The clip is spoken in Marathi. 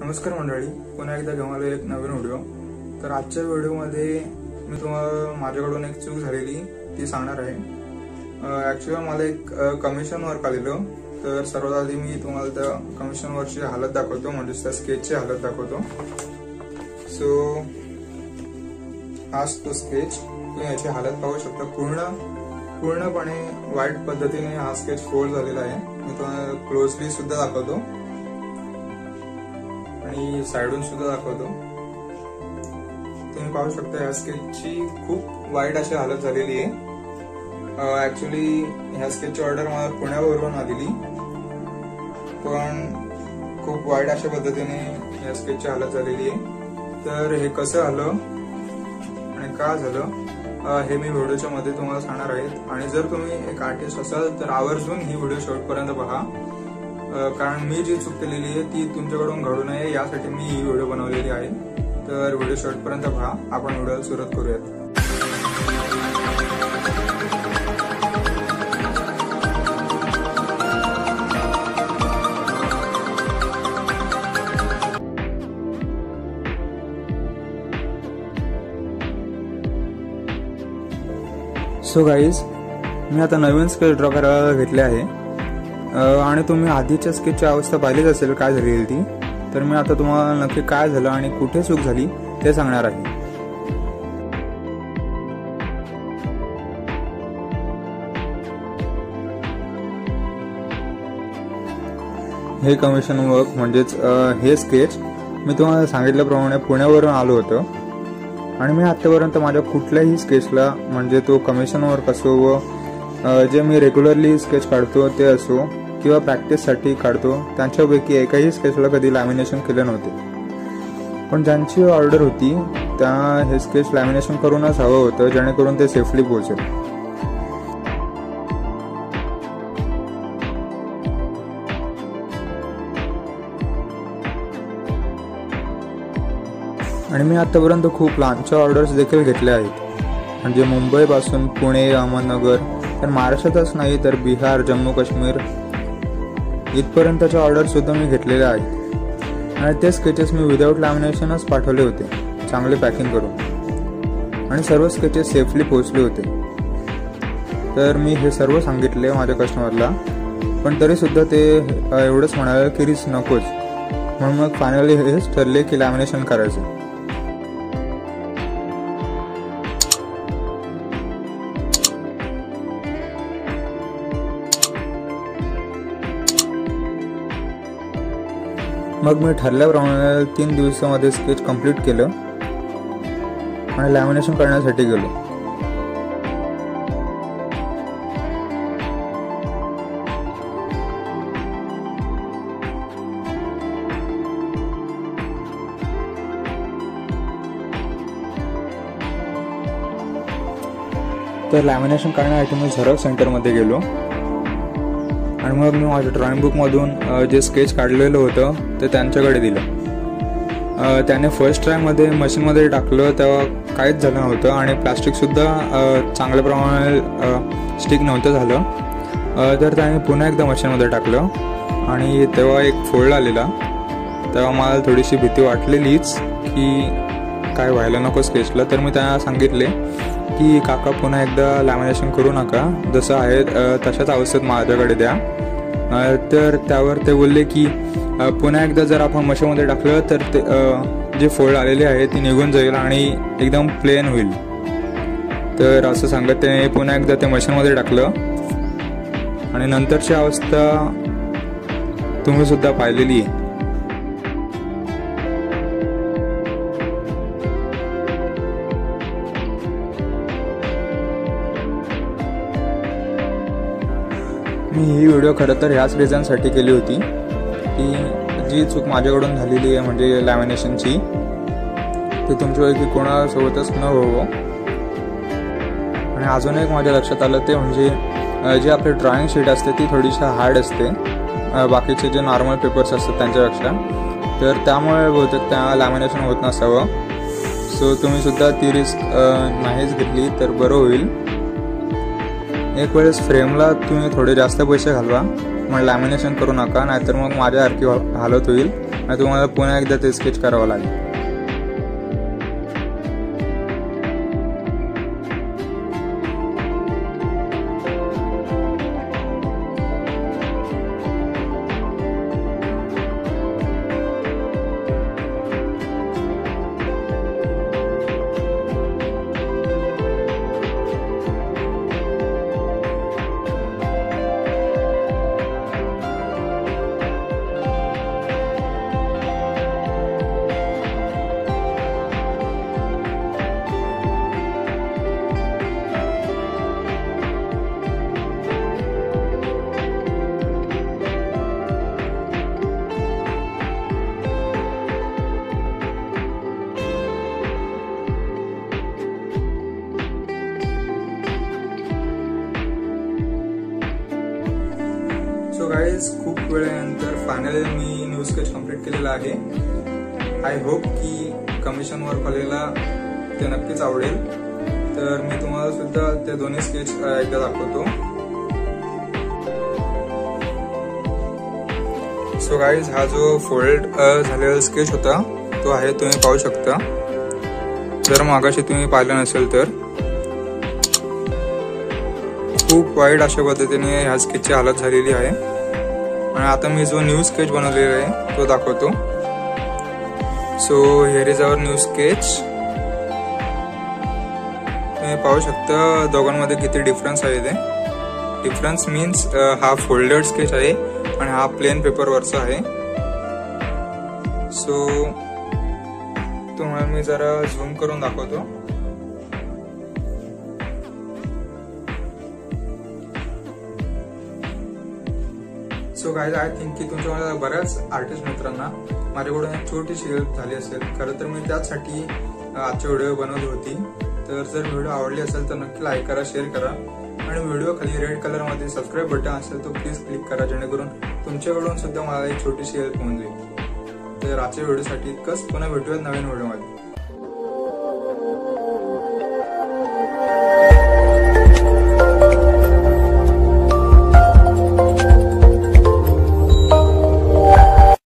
नमस्कार मंडळी, पुन्हा एकदा घेऊन आलो एक नवीन व्हिडिओ। तर आजच्या व्हिडिओमध्ये मी तुम्हाला माझ्याकडून एक चूक झालेली ती सांगणार आहे। ॲक्च्युअली मला एक कमिशन वर्क आलेलं, तर सर्वात आधी मी तुम्हाला त्या कमिशन वर्कची हालत दाखवतो, म्हणजे त्या स्केचची हालत दाखवतो। सो हाच तो स्केच, तुम्ही याची हालत पाहू शकता। पूर्णपणे वाईट पद्धतीने हा स्केच फोल्ड झालेला आहे। मी तुम्हाला क्लोजली सुद्धा दाखवतो आणि साइडून सुद्धा दाखवतो। तुम्ही पाहू शकता या स्केचची खूप वाईट अशी हालत झालेली आहे। ऍक्च्युली ह्या स्केचची ऑर्डर मला पुण्यावरून आलेली, पण खूप वाईट अशा पद्धतीने या स्केचची हालत झालेली आहे। तर हे कसं झालं आणि का झालं हे मी व्हिडिओच्या मध्ये तुम्हाला सांगणार आहे। आणि जर तुम्ही एक आर्टिस्ट असाल तर आवर्जून ही व्हिडिओ शेवटपर्यंत पहा, कारण मी जी चूक केलेली आहे ती तुमच्याकडून घडू नये यासाठी मी ही व्हिडिओ बनवलेली आहे। तर व्हिडिओ शेवटपर्यंत पहा, आपण व्हिडिओला सुरुवात करूयात। सो गाईज, मी आता नवीन स्केच ड्रॉ करायला घेतले आहे आणि तुम्ही आधीच्या स्केचची अवस्था पाहिलीच असेल काय झालेली ती। तर मी आता तुम्हाला नक्की काय झालं आणि कुठे चूक झाली ते सांगणार आहे। हे कमिशन वर्क म्हणजेच हे स्केच मी तुम्हाला सांगितल्याप्रमाणे पुण्यावरून आलो होतो आणि मी आतापर्यंत माझ्या कुठल्याही स्केचला, म्हणजे तो कमिशन वर्क असो व जे मी रेग्युलरली स्केच काढतो ते असो किंवा प्रॅक्टिससाठी काढतो, त्यांच्यापैकी एकाही स्केचला कधी लॅमिनेशन केले नव्हते। पण ज्यांची ऑर्डर होती त्या हे स्केच लॅमिनेशन करूनच हवं होतं, जेणेकरून ते सेफली पोहोचेल। आणि मी आतापर्यंत खूप लहानच्या ऑर्डर्स देखील घेतल्या आहेत, म्हणजे मुंबईपासून पुणे, अहमदनगर, तर महाराष्ट्रातच नाही तर बिहार, जम्मू काश्मीर इथपर्यंतच्या ऑर्डर सुद्धा मी घेतलेल्या आहेत। आणि ते स्केचेस मी विदाऊट लॅमिनेशनच पाठवले होते, चांगले पॅकिंग करून, आणि सर्व स्केचेस सेफली पोहोचले होते। तर मी हे सर्व सांगितले माझ्या कस्टमरला, पण तरी सुद्धा ते एवढंच म्हणाले की रिस्क नकोच, म्हणून मग फायनली हेच ठरले की लॅमिनेशन करायचं। मग मी ठरल्याप्रमाणे 3 दिवसामध्ये स्केच कंप्लीट केलं आणि लॅमिनेशन करण्यासाठी गेलो। तर लॅमिनेशन करण्यासाठी मी झेरॉक्स सेंटरमध्ये गेलो आणि मग मी माझ्या ड्रॉइंग बुकमधून जे स्केच काढलेलं होतं ते त्यांच्याकडे दिलं। त्याने फर्स्ट ट्रायमध्ये मशीनमध्ये टाकलं तेव्हा काहीच झालं नव्हतं आणि प्लास्टिकसुद्धा चांगल्या प्रमाणात स्टिक नव्हतं झालं। तर त्याने पुन्हा एकदा मशीनमध्ये टाकलं आणि तेव्हा एक फोल्ड आलेला। तेव्हा मला थोडीशी भीती वाटलेलीच की काय व्हायला नको स्केचला। तर मी त्यांना सांगितले की काका पुन्हा एकदा लॅमिनेशन करू नका, जसं आहे तशाच अवस्थेत माझ्याकडे द्या। तर त्यावर ते बोलले की पुन्हा एकदा जर आपण मशीनमध्ये टाकलं तर ते जे फोल्ड आलेले आहे ती निघून जाईल आणि एकदम प्लेन होईल। तर असं सांगत त्याने पुन्हा एकदा ते मशीनमध्ये टाकलं आणि नंतरची अवस्था तुम्ही सुद्धा पाहिलेली आहे। मी ही व्हिडिओ खरं तर ह्याच रिझनसाठी केली होती की जी चूक माझ्याकडून झालेली आहे म्हणजे लॅमिनेशनची, ती तुमच्यापैकी कोणासोबतच न व्हावं। आणि अजून एक माझ्या लक्षात आलं ते म्हणजे जी आपली ड्रॉइंग शीट असते ती थोडीशी हार्ड असते बाकीचे जे नॉर्मल पेपर्स असतात त्यांच्यापेक्षा, तर त्यामुळे बहुतेक त्या लॅमिनेशन होत नसावं। सो तुम्ही सुद्धा ती रिस्क नाहीच घेतली तर बरं होईल। एक वेळेस फ्रेमला तुम्ही थोडे जास्त पैसे घालवा, मग लॅमिनेशन करू नका, नाहीतर मग माझ्यासारखी हालत होईल। आणि तुम्हाला पुन्हा एकदा ते स्केच करावं लागेल. सो गाईज, खूप वेळेनंतर फायनली मी न्यू स्केच कंप्लीट केलेला आहे. आय होप की कमिशन वर्कवालेला ते नक्कीच आवडेल. तर मी तुम्हाला सुद्धा ते दोन्ही स्केच एकदा दाखवतो. सो गाईज, हा जो फोल्ड झालेला स्केच होता तो आहे, तुम्ही पाहू शकता. जर मागाशी तुम्ही पाहिलं नसेल तर खूप वाईट अशा पद्धतीने ह्या स्केचची हालत झालेली आहे. आणि आता मी जो न्यू स्केच बनवलेला आहे तो दाखवतो. So here is our new sketch. तुम्ही पाहू शकता दोघांमध्ये किती डिफरन्स आहे ते. डिफरन्स मीन्स हा फोल्डेड स्केच आहे आणि हा प्लेन पेपरवरचा आहे. सो तुम्हाला मी जरा झूम करून दाखवतो. सो गाईज, आय थिंक की तुमच्या बऱ्याच आर्टिस्ट मित्रांना माझ्याकडून एक छोटीशी हेल्प झाली असेल. खरं तर मी त्याचसाठी आजची व्हिडिओ बनवली होती. तर जर व्हिडिओ आवडली असेल तर नक्की लाईक करा, शेअर करा आणि व्हिडिओ खाली रेड कलरमध्ये सबस्क्राईब बटन असेल तो प्लीज क्लिक करा, जेणेकरून तुमच्याकडून सुद्धा मला एक छोटीशी हेल्प होऊन जाईल. तर आजच्या व्हिडिओसाठी इतकंच. पुन्हा भेटूयात नवीन व्हिडिओमध्ये.